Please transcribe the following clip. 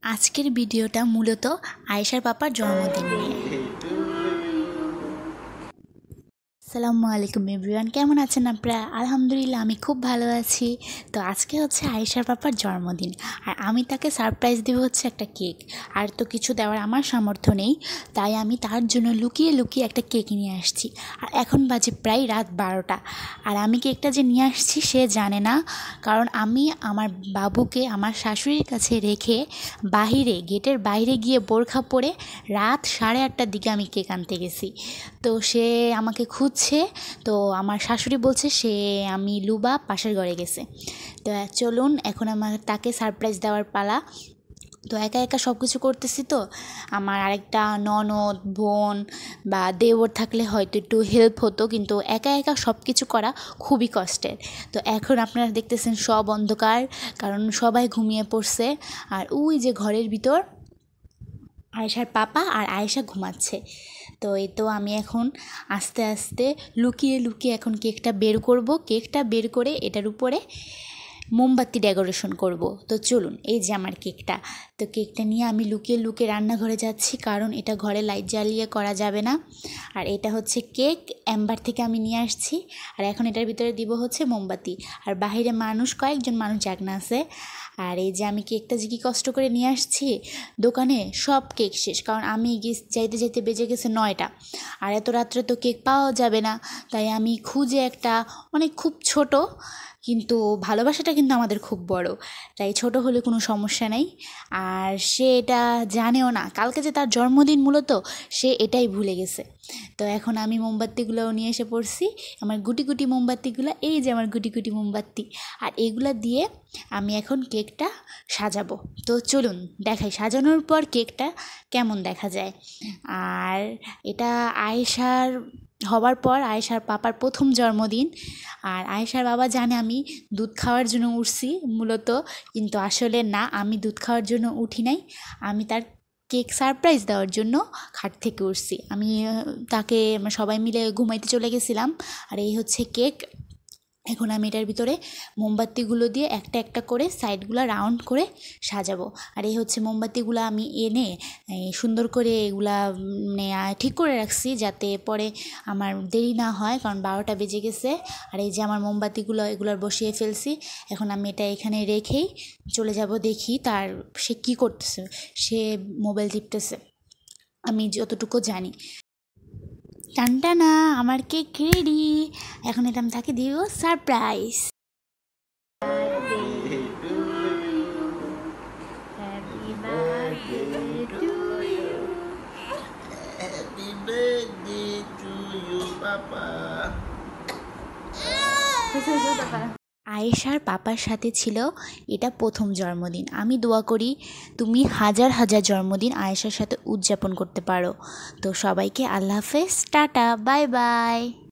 আজকের ভিডিওটা মূলত আয়েশার পাপার জন্মদিন নিয়ে। আসসালামু আলাইকুম এভরিওয়ান, কেমন আছেন আপনারা? আলহামদুলিল্লাহ আমি খুব ভালো আছি। তো আজকে হচ্ছে আয়েশার পাপার জন্মদিন, আর আমি তাকে সারপ্রাইজ দেবো হচ্ছে একটা কেক। আর তো কিছু দেওয়ার আমার সামর্থ্য নেই, তাই আমি তার জন্য লুকিয়ে লুকিয়ে একটা কেক নিয়ে আসছি। আর এখন বাজে প্রায় রাত 12টা, আর আমি কেকটা যে নিয়ে আসছি সে জানে না, কারণ আমি আমার বাবুকে আমার শাশুড়ির কাছে রেখে গেটের বাইরে গিয়ে বোরখা পরে রাত 8:30টার দিকে আমি কেক আনতে গেছি। তো সে আমাকে খুঁজছে, তো আমার শাশুড়ি বলছে আমি লুবা পাশের ঘরে গেছে। তো চলুন এখন আমার তাকে সারপ্রাইজ দেওয়ার পালা। তো একা একা সব কিছু করতেছি, তো আমার আরেকটা ননদ বোন বা দেওর থাকলে হয়তো একটু হেল্প হতো, কিন্তু একা একা সব কিছু করা খুবই কষ্টের। তো এখন আপনারা দেখতেছেন সব অন্ধকার, কারণ সবাই ঘুমিয়ে পড়ছে। আর ওই যে ঘরের ভিতর আয়েশার পাপা আর আয়েশা ঘুমাচ্ছে। তো এই তো আমি এখন আস্তে আস্তে লুকিয়ে লুকিয়ে এখন কেকটা বের করে এটার উপরে মোমবাতি ডেকোরেশন করব। তো চলুন, এই যে আমার কেকটা। তো কেকটা নিয়ে আমি লুকিয়ে লুকিয়ে রান্নাঘরে যাচ্ছি, কারণ এটা ঘরে লাইট জ্বালিয়ে করা যাবে না। আর এটা হচ্ছে কেক, অ্যাম্বার থেকে আমি নিয়ে আসছি। আর এখন এটার ভিতরে দিব হচ্ছে মোমবাতি। আর বাইরে কয়েকজন মানুষ জাগনা আছে। আর এই যে আমি কেকটা যে কী কষ্ট করে নিয়ে আসছি, দোকানে সব কেক শেষ, কারণ আমি যাইতে যাইতে বেজে গেছে 9টা। আর এত রাত্রে তো কেক পাওয়া যাবে না, তাই আমি খুঁজে একটা খুব ছোট, কিন্তু ভালোবাসাটা কিন্তু আমাদের খুব বড়, তাই ছোট হলে কোনো সমস্যা নেই। আর সে এটা জানেও না কালকে যে তার জন্মদিন, মূলত সে এটাই ভুলে গেছে। তো এখন আমি মোমবাতিগুলোও নিয়ে এসে পড়ছি, আমার গুটি গুটি মোমবাতিগুলো, এই যে আমার গুটি গুটি মোমবাতি। আর এগুলা দিয়ে আমি এখন কেকটা সাজাবো। তো চলুন দেখাই সাজানোর পর কেকটা কেমন দেখা যায়। আর এটা আয়েশার হওয়ার পর আয়েশার পাপার প্রথম জন্মদিন। আর আয়েশার বাবা জানে আমি দুধ খাওয়ার জন্য উঠছি মূলত, কিন্তু আসলে না, আমি দুধ খাওয়ার জন্য উঠি নাই, আমি তার কেক সারপ্রাইজ দেওয়ার জন্য খাট থেকে উঠছি। আমি তাকে সবাই মিলে ঘুমাইতে চলে গেছিলাম। আর এই হচ্ছে কেক। এখন আমি এটার ভিতরে মোমবাতিগুলো দিয়ে একটা একটা করে সাইডগুলো রাউন্ড করে সাজাবো। আর এই হচ্ছে মোমবাতিগুলো আমি এনে সুন্দর করে এগুলা ঠিক করে রাখছি, যাতে পরে আমার দেরি না হয়, কারণ 12টা বেজে গেছে। আর এই যে আমার মোমবাতিগুলো এগুলোর বসিয়ে ফেলছি। এখন আমি এটা এখানে রেখেই চলে যাব, দেখি সে কী করতেছে। সে মোবাইল টিপতেছে, আমি যতটুকু জানি। টানটানা, আমার কেক রেডি। এখন এটা আমি তাকে দিব surprise. Happy birthday to you. Happy birthday to you, Papa. আয়েশার পাপার সাথে ছিল এটা প্রথম জন্মদিন। আমি দোয়া করি তুমি হাজার হাজার জন্মদিন আয়েশার সাথে উদযাপন করতে পারো। তো সবাইকে আল্লাহ হাফেজ, টাটা, বাই বাই।